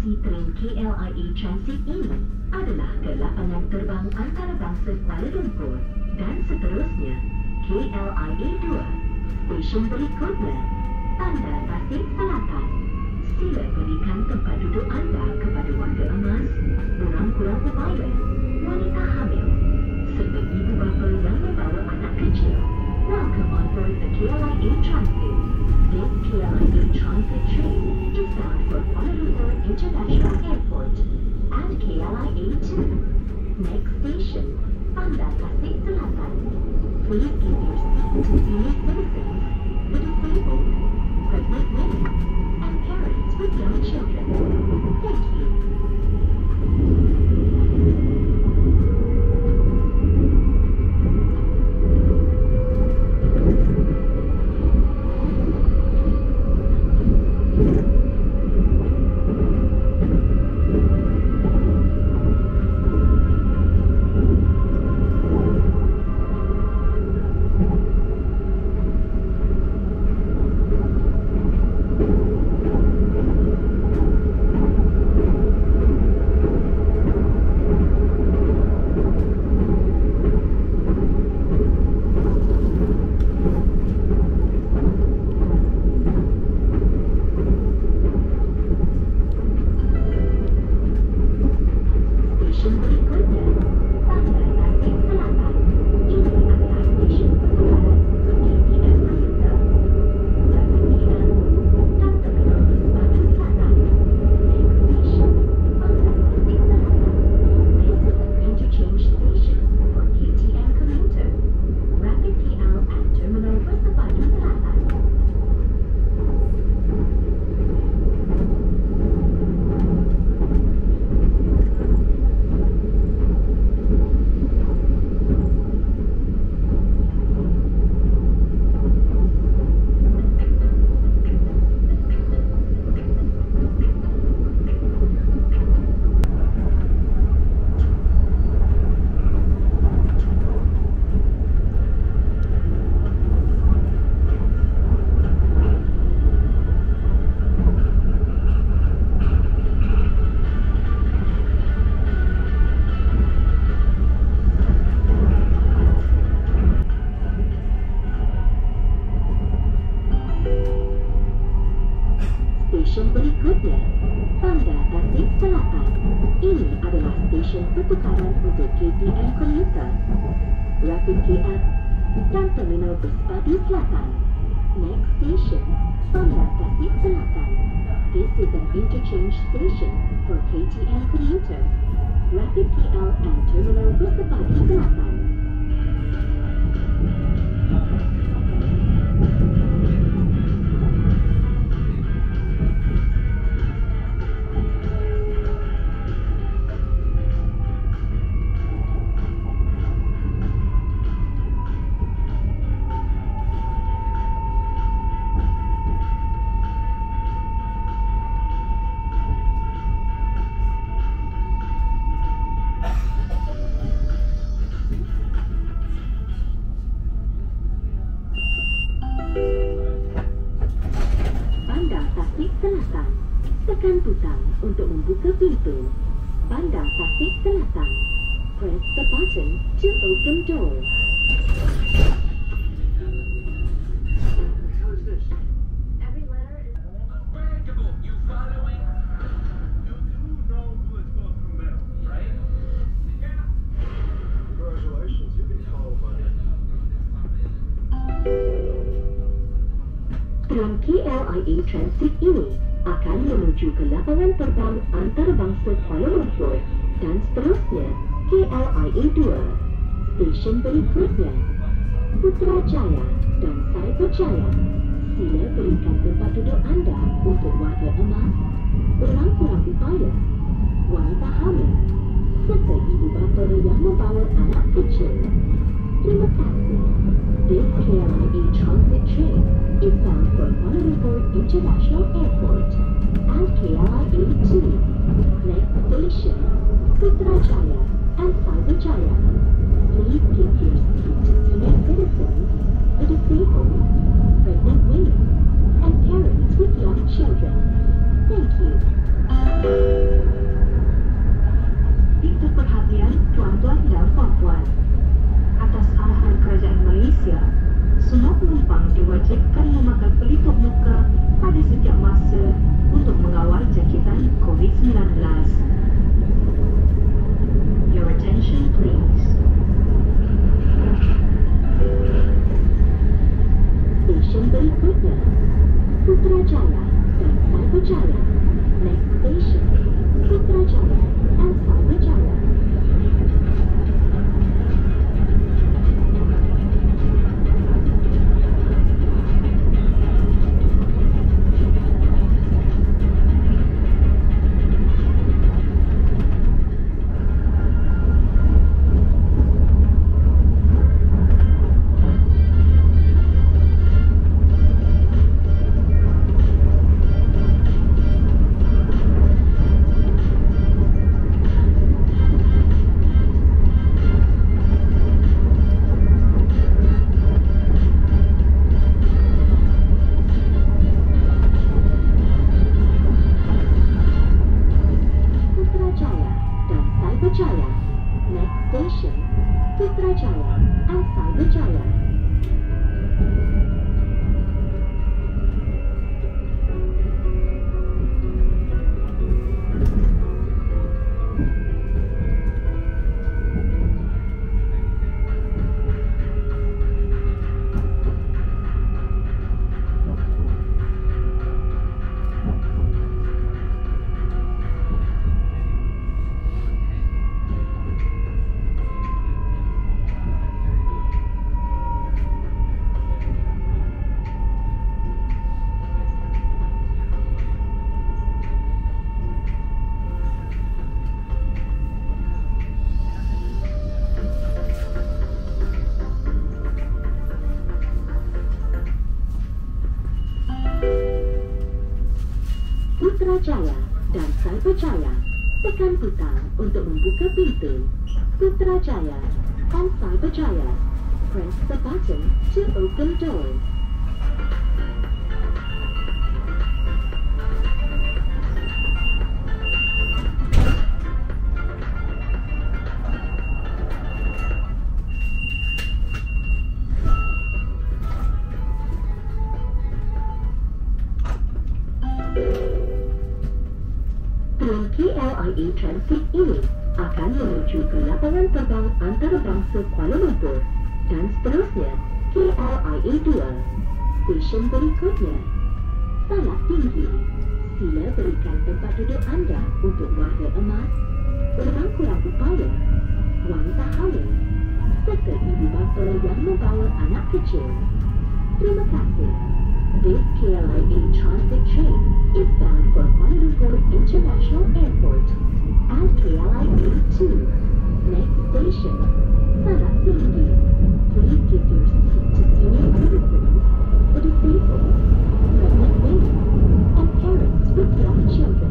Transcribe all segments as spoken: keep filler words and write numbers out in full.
Formasi tren K L I A Transit ini adalah ke lapangan terbang antarabangsa Kuala Lumpur dan seterusnya K L I A dua. Stesen berikutnya, Bandar Tasik Selatan. Sila berikan tempat duduk anda kepada warga emas, orang kurang upaya, wanita hamil, serta ibu bapa yang membawa anak kecil. Welcome on board the K L I A Transit. This K L I A Transit train is bound for Kuala Lumpur International Airport and K L I A two. Next station, Bandar Tasik Selatan. Please give your seat to senior citizens, the disabled, pregnant women, and parents with young children. Thank you. Stesen berikutnya, Bandar Tasik Selatan. Ini adalah stesen pertukaran untuk K T M komuter, Rapid K L dan Terminal Bersepadu Selatan. Next station, Bandar Tasik Selatan. This is an interchange station for K T M commuter, Rapid K L and Terminal Bersepadu Selatan. Selatan. Tekan butang untuk membuka pintu. Bandar Tasik Selatan. Press the button to open door. Every letter is unbreakable. You following? You do know who is going through metal, right? Yeah. Congratulations, you've been called by it. Tram K L I A Transit ini akan menuju ke lapangan terbang antarabangsa Kuala Lumpur dan seterusnya K L I A dua. Stesen berikutnya, Putrajaya dan Cyberjaya. Sila berikan tempat duduk anda untuk warga emas, orang kurang upaya, wanita hamil, serta ibu bapa yang membawa anak kecil. Terima kasih. This K L I A Transit train is bound for Kuala Lumpur International Airport and K L I A two. Next station, Putrajaya and Cyberjaya. Please give your seat to senior citizens, the disabled, pregnant women, and parents with young children. Thank you. terpaksa untuk mengawal jangkitan COVID sembilan belas. Your attention please. Stesen berikutnya Putrajaya dan Cyberjaya. Next station Putrajaya and Cyberjaya. Putrajaya dan Cyberjaya, tekan butang untuk membuka pintu. Putrajaya and Cyberjaya, press the button to open doors. Train K L I A Transit ini akan menuju ke lapangan terbang antarabangsa Kuala Lumpur dan seterusnya K L I A dua. Stesen berikutnya Salak Tinggi. Sila berikan tempat duduk anda untuk warga emas, orang kurang upaya, wanita hamil, serta ibu bapa yang membawa anak kecil. Terima kasih. This K L I A Transit train is bound for Kuala Lumpur International Airport and K L I A two. Next station, Salak Tinggi. Please give your seat to senior citizens, the disabled, pregnant women, and parents with young children.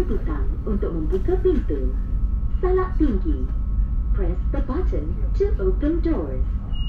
tutang untuk membuka pintu. Salak tinggi. Press the button to open doors.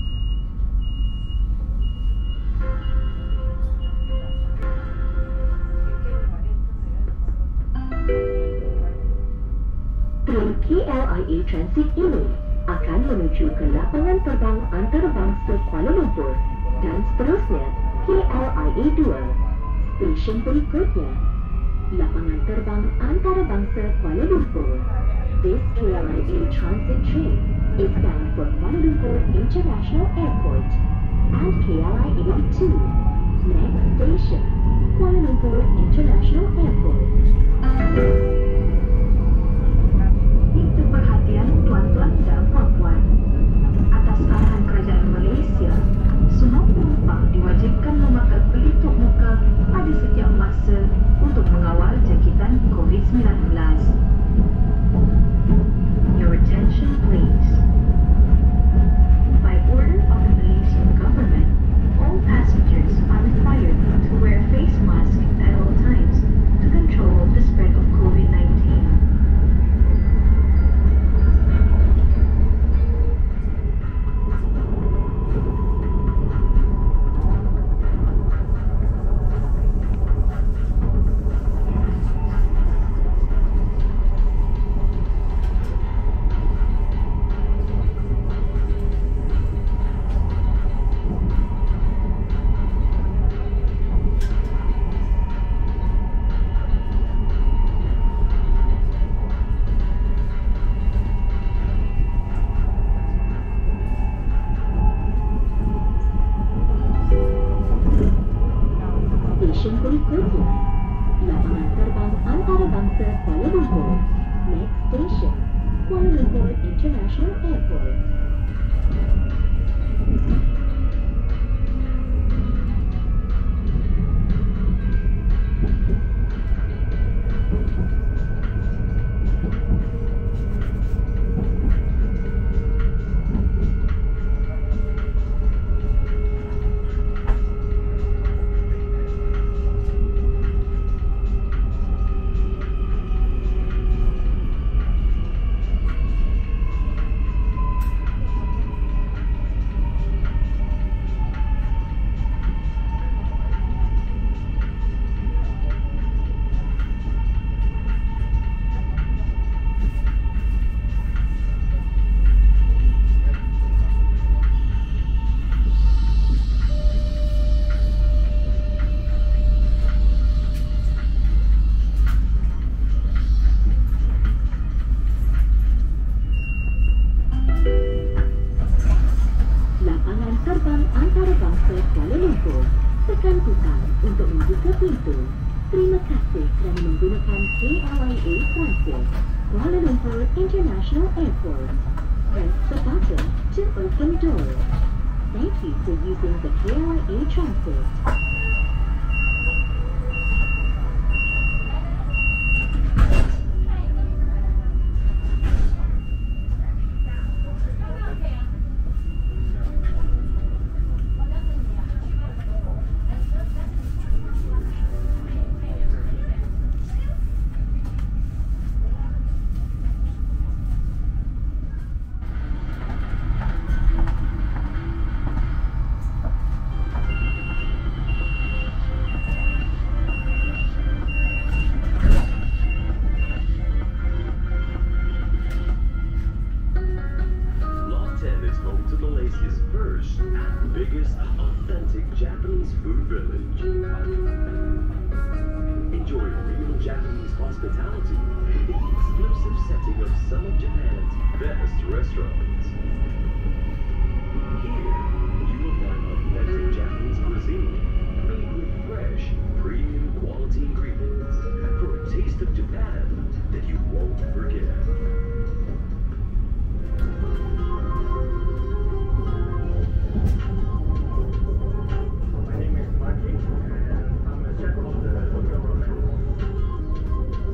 Train K L I A Transit ini akan menuju ke lapangan terbang antarabangsa Kuala Lumpur dan seterusnya K L I A dua. Stesen berikutnya, lapangan terbang antarabangsa Kuala Lumpur. This K L I A Transit train is bound for Kuala Lumpur International Airport and K L I A two. Next station, Kuala Lumpur International Airport. Itu perhatian tuan-tuan dan puan-puan. Atas arahan kerajaan Malaysia, semua penumpang diwajibkan memakai pelitup muka pada setiap masa untuk mengawal jangkitan COVID sembilan belas. Your attention please. By order of the Malaysian government, all passengers are required to wear a face mask at all times to control the spread of COVID nineteen. Stesen berikutnya, lapangan terbang antarabangsa Kuala Lumpur. Next station, Kuala Lumpur International Airport. Tekan butang untuk membuka pintu. Terima kasih kerana menggunakan K L I A Transit Kuala Lumpur International Airport. Press the button to open doors. Thank you for using the K L I A Transit. Biggest authentic Japanese food village. Enjoy real Japanese hospitality in the exclusive setting of some of Japan's best restaurants. Here, you will find authentic Japanese cuisine made with fresh, premium quality ingredients for a taste of Japan that you won't forget.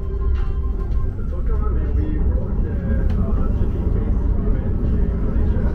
Malaysia.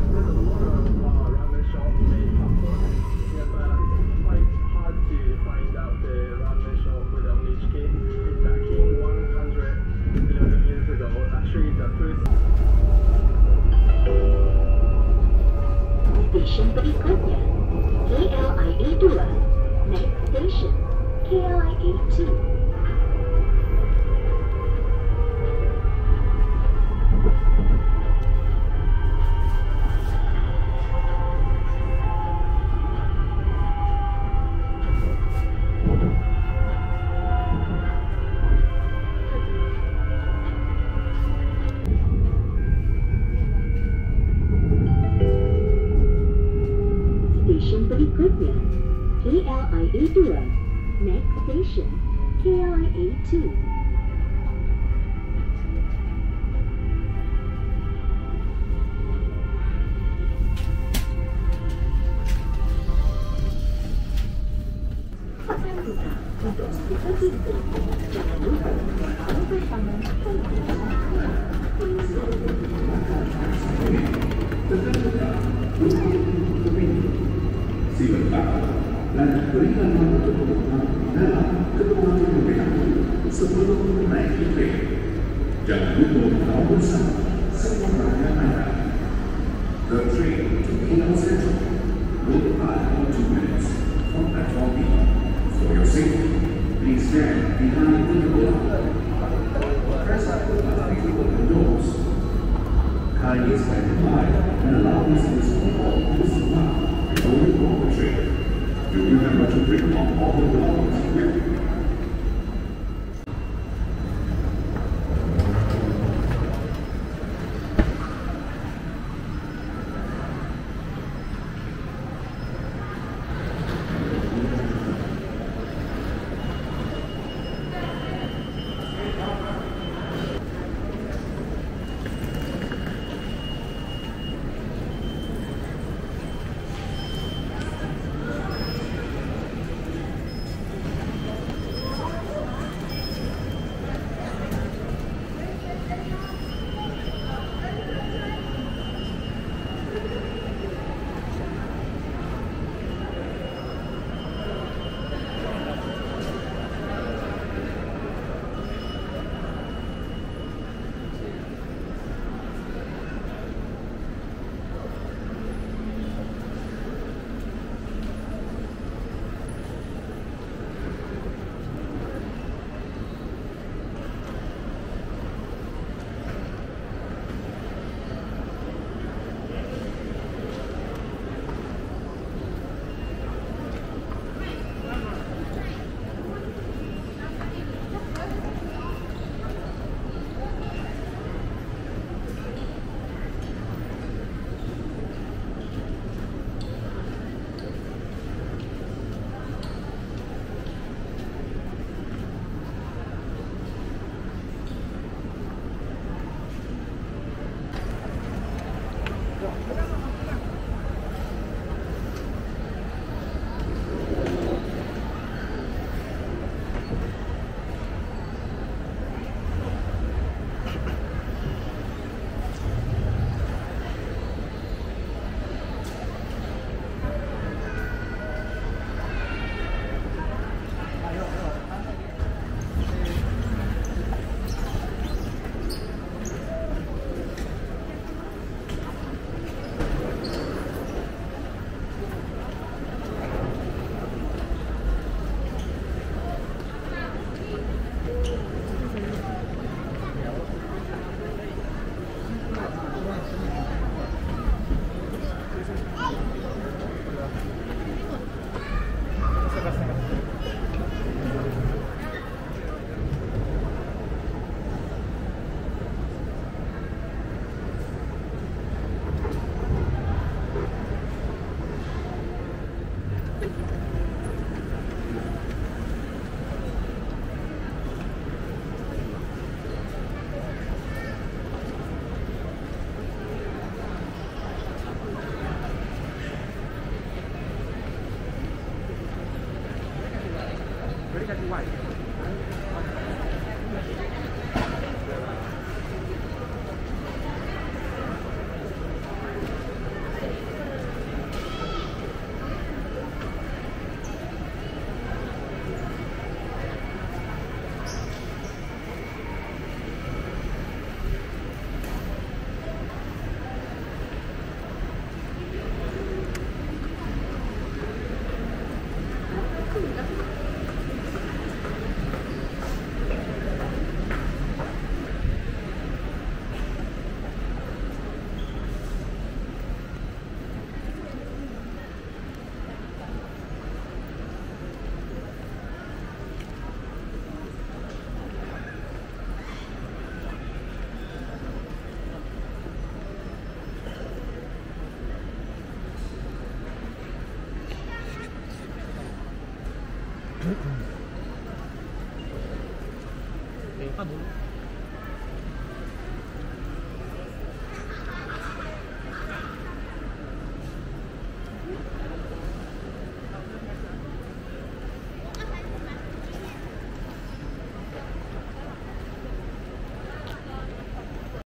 K L I A dua. Next station, K L I A two. Untuk stiker pintu, jangan lupa bawa bersama Sebentar, dan berikan untuk penumpang dalam keruangan lebih dahulu sebelum naik ke train. Jangan lupa bawa bersama semua barang Anda. The train to K L Sentral will depart in two minutes from platform B. For your safety, please stand behind the door. Press up the button to open doors. Kindly stand by and allow visitors to all this now before you board the train. Do remember to bring along all the belongings with you. Tengok dulu.